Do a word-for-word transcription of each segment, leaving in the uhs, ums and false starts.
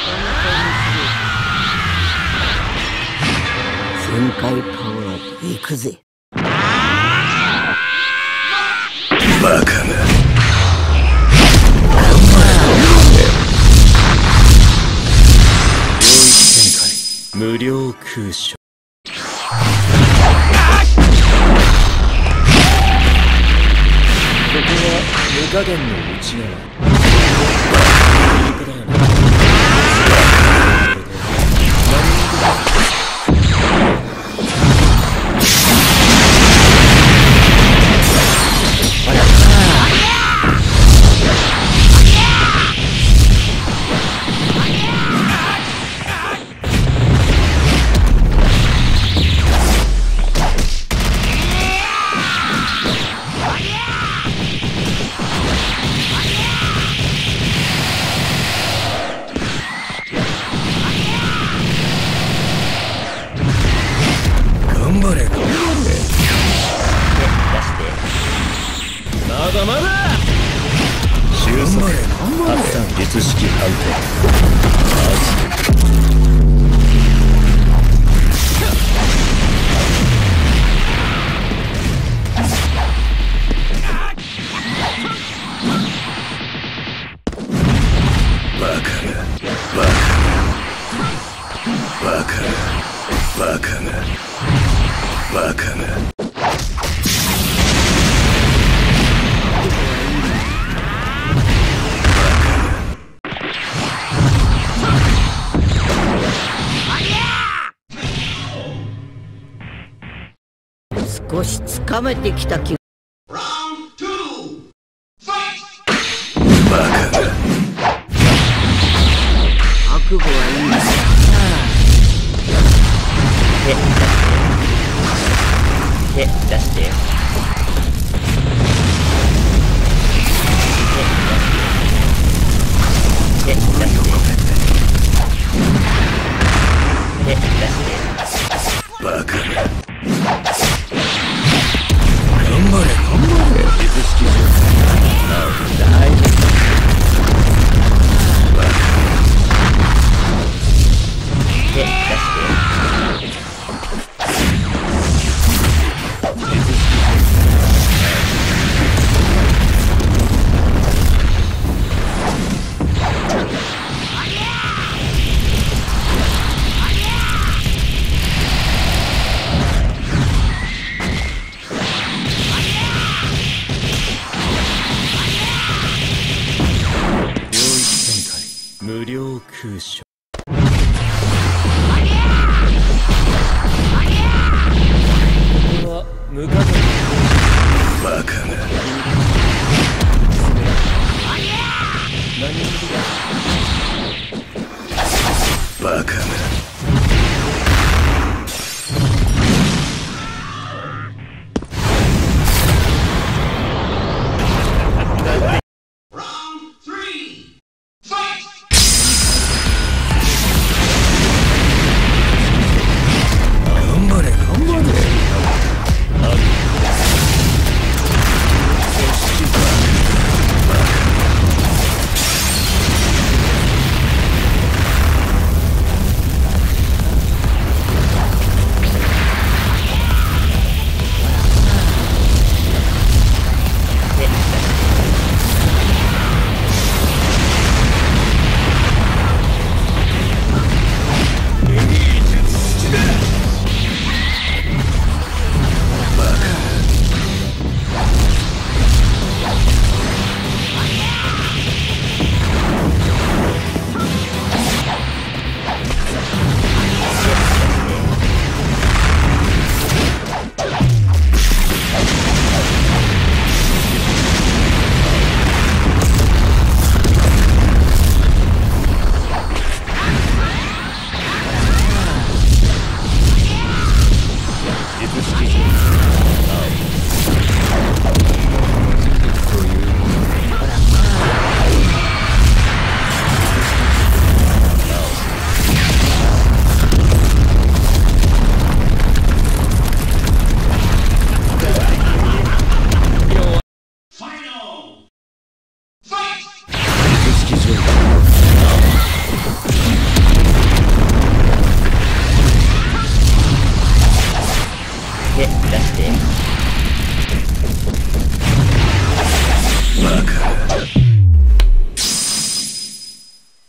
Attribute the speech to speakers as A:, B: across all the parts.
A: 全開パワーで行くぜ。
B: バカな。無料空所。ここは無加減の内側。術式判定。バカなバカなバカなバカな。
A: 少しつかめてきた気が。
B: バカな。
A: 覚悟はいいな。手出して。手出して。手出して。手出して。
B: バカな。頑張れ頑張れ。術式準備。ああ、大丈夫。バカな。
A: 手出して。
B: 無料空所。ここは無加減。バカな。何者だ。バカな。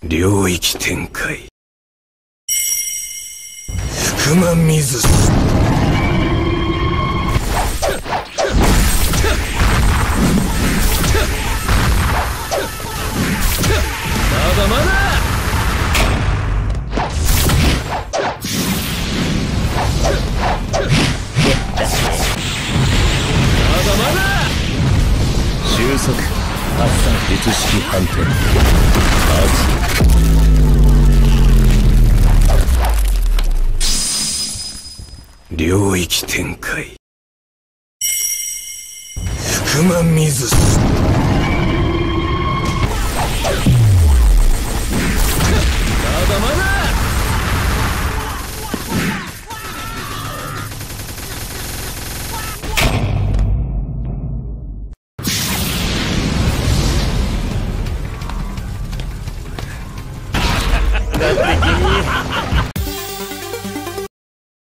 B: 領域展開。福間水す。まだまだ。まだまだ。収束発散術式反転領域展開。福間水す。まだまだ。だって君